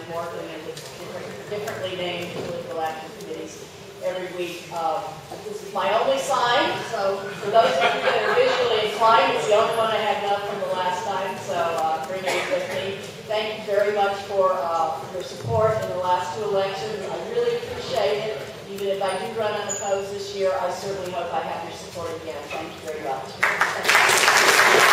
working in the differently named political action committees every week. This is my only sign, so for those of you that are visually inclined, it's the only one I had left from the last time, so bring it with me. Thank you very much for your support in the last two elections. I really appreciate it. Even if I do run unopposed this year, I certainly hope I have your support again. Thank you very much.